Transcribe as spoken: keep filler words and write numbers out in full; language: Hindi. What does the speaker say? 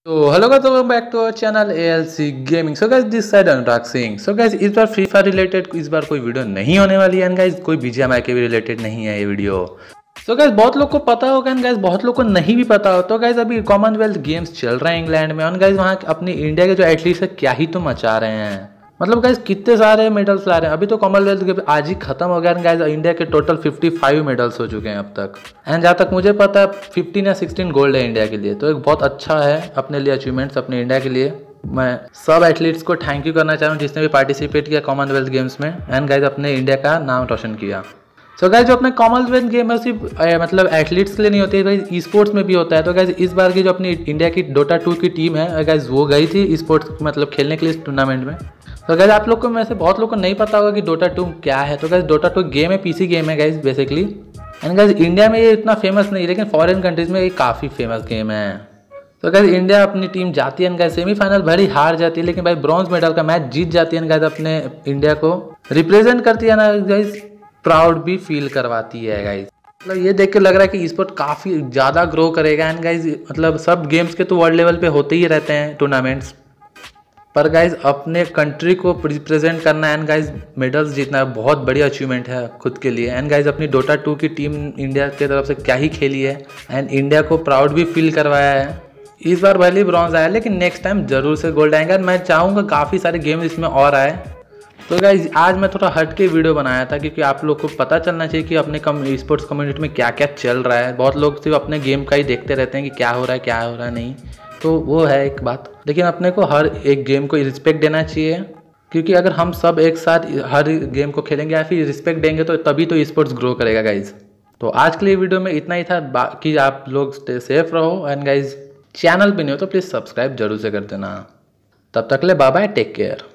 तो hello guys, welcome back to our channel A L C gaming. So guys, this side Anurag Singh. So guys, इस बार फ्री फायर रिलेटेड इस बार कोई वीडियो नहीं होने वाली है। गाइस, कोई बीजीएमआई के भी रिलेटेड नहीं है ये वीडियो। सो गाइस, बहुत लोग को पता होगा एंड गाइस बहुत लोग को नहीं भी पता हो। तो गाइस, अभी कॉमनवेल्थ गेम्स चल रहे हैं इंग्लैंड में और गाइस वहाँ अपनी इंडिया के जो एथलीट्स है क्या ही तो मचा रहे हैं। मतलब गाइस कितने सारे मेडल्स ला रहे हैं। अभी तो कॉमनवेल्थ गेम आज ही खत्म हो गया गाइस। इंडिया के टोटल पचपन मेडल्स हो चुके हैं अब तक। एंड जहाँ तक मुझे पता है पंद्रह या सोलह गोल्ड है इंडिया के लिए। तो एक बहुत अच्छा है अपने लिए अचीवमेंट्स अपने इंडिया के लिए। मैं सब एथलीट्स को थैंक यू करना चाह रहा हूँ जिसने भी पार्टिसिपेट किया कॉमनवेल्थ गेम्स में एंड गाइस अपने इंडिया का नाम रोशन किया। सो so गाइस, जो अपने कॉमनवेल्थ गेम है सिर्फ मतलब एथलीट्स के लिए नहीं होती है, ई स्पोर्ट्स में भी होता है। तो गाइस इस बार की जो अपनी इंडिया की डोटा टू की टीम है गाइस वो गई थी ई स्पोर्ट्स मतलब खेलने के लिए इस टूर्नामेंट में। तो गाइस आप लोग को में से बहुत लोग को नहीं पता होगा कि डोटा टू क्या है। तो गाइस डोटा टू गेम है, पीसी गेम है guys basically. And guys India में ये इतना फेमस नहीं, लेकिन फॉरेन कंट्रीज में ये काफ़ी फेमस गेम है। तो गाइस इंडिया अपनी टीम जाती है गाइस सेमीफाइनल भरी हार जाती है, लेकिन भाई ब्रॉन्ज मेडल का मैच जीत जाती है गाइस। अपने इंडिया को रिप्रेजेंट करती है ना गाइस, प्राउड भी फील करवाती है गाइस। मतलब ये देख के लग रहा है कि स्पोर्ट काफ़ी ज़्यादा ग्रो करेगा एंड गाइस मतलब सब गेम्स के तो वर्ल्ड लेवल पे होते ही रहते हैं टूर्नामेंट्स, पर गाइज अपने कंट्री को रिप्रेजेंट करना एंड गाइज मेडल्स जीतना है बहुत बड़ी अचीवमेंट है खुद के लिए। एंड गाइज अपनी डोटा टू की टीम इंडिया की तरफ से क्या ही खेली है एंड इंडिया को प्राउड भी फील करवाया है। इस बार भले ही ब्रॉन्ज आया लेकिन नेक्स्ट टाइम जरूर से गोल्ड आएगा। मैं चाहूँगा काफ़ी सारे गेम इसमें और आए। तो गाइज आज मैं थोड़ा हट के वीडियो बनाया था क्योंकि आप लोग को पता चलना चाहिए कि अपने कम स्पोर्ट्स कम्युनिटी में क्या क्या चल रहा है। बहुत लोग सिर्फ अपने गेम का ही देखते रहते हैं कि क्या हो रहा है क्या हो रहा है नहीं, तो वो है एक बात। लेकिन अपने को हर एक गेम को रिस्पेक्ट देना चाहिए, क्योंकि अगर हम सब एक साथ हर गेम को खेलेंगे या फिर रिस्पेक्ट देंगे तो तभी तो स्पोर्ट्स ग्रो करेगा गाइज। तो आज के लिए वीडियो में इतना ही था। बाकी आप लोग स्टे सेफ रहो एंड गाइज चैनल पे नहीं हो तो प्लीज़ सब्सक्राइब जरूर से कर देना। तब तक ले बाय बाय, टेक केयर।